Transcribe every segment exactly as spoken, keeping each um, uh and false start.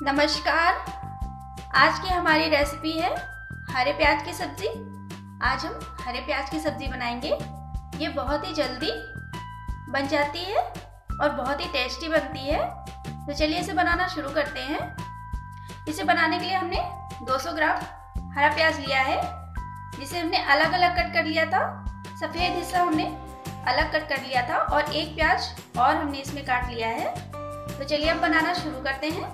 नमस्कार। आज की हमारी रेसिपी है हरे प्याज की सब्जी। आज हम हरे प्याज की सब्जी बनाएंगे। ये बहुत ही जल्दी बन जाती है और बहुत ही टेस्टी बनती है। तो चलिए इसे बनाना शुरू करते हैं। इसे बनाने के लिए हमने दो सौ ग्राम हरा प्याज लिया है, जिसे हमने अलग अलग कट कर लिया था। सफ़ेद हिस्सा हमने अलग कट कर लिया था और एक प्याज और हमने इसमें काट लिया है। तो चलिए अब बनाना शुरू करते हैं।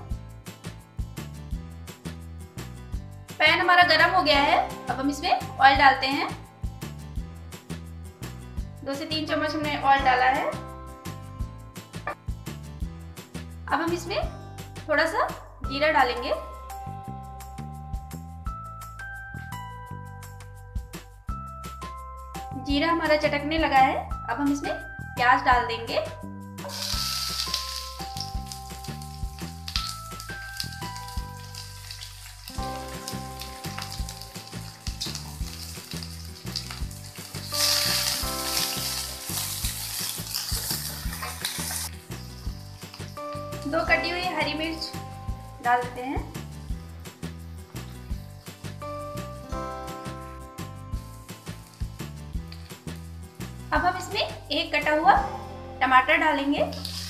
पैन हमारा गरम हो गया है। अब हम इसमें ऑयल डालते हैं। दो से तीन चम्मच हमने ऑयल डाला है। अब हम इसमें थोड़ा सा जीरा डालेंगे। जीरा हमारा चटकने लगा है। अब हम इसमें प्याज डाल देंगे। दो कटी हुई हरी मिर्च डाल देते हैं। अब हम इसमें एक कटा हुआ टमाटर डालेंगे।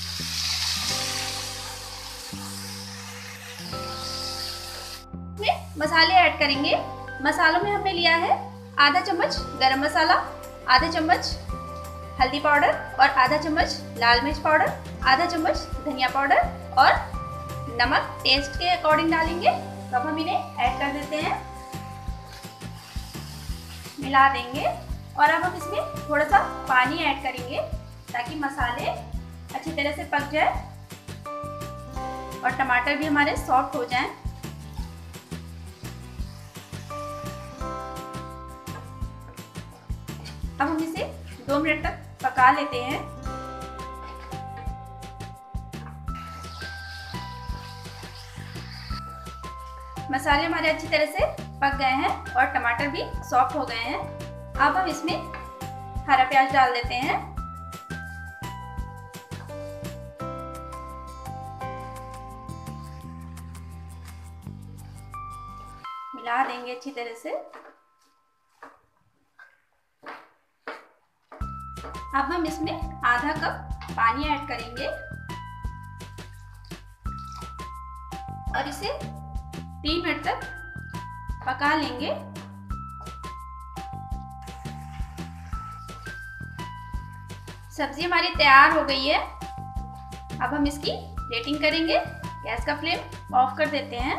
इसमें मसाले ऐड करेंगे। मसालों में हमने लिया है आधा चम्मच गरम मसाला, आधा चम्मच हल्दी पाउडर और आधा चम्मच लाल मिर्च पाउडर, आधा चम्मच धनिया पाउडर और नमक टेस्ट के अकॉर्डिंग डालेंगे। तो अब हम इन्हें ऐड कर देते हैं, मिला देंगे और अब हम इसमें थोड़ा सा पानी ऐड करेंगे ताकि मसाले अच्छी तरह से पक जाए और टमाटर भी हमारे सॉफ्ट हो जाएं। अब हम इसे दो मिनट तक पका लेते हैं। मसाले हमारे अच्छी तरह से पक गए हैं और टमाटर भी सॉफ्ट हो गए हैं। अब हम इसमें हरा प्याज डाल देते हैं। मिला देंगे अच्छी तरह से। अब हम इसमें आधा कप पानी ऐड करेंगे और इसे तीन मिनट तक पका लेंगे। सब्जी हमारी तैयार हो गई है। अब हम इसकी प्लेटिंग करेंगे। गैस का फ्लेम ऑफ कर देते हैं।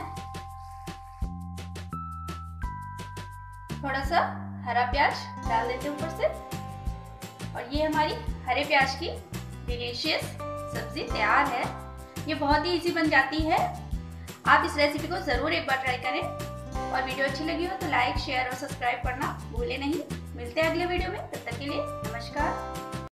थोड़ा सा हरा प्याज डाल देते हैं ऊपर से और ये हमारी हरे प्याज की डिलीशियस सब्जी तैयार है। ये बहुत ही इजी बन जाती है। आप इस रेसिपी को ज़रूर एक बार ट्राई करें और वीडियो अच्छी लगी हो तो लाइक, शेयर और सब्सक्राइब करना भूलें नहीं। मिलते हैं अगले वीडियो में। तब तक के लिए नमस्कार।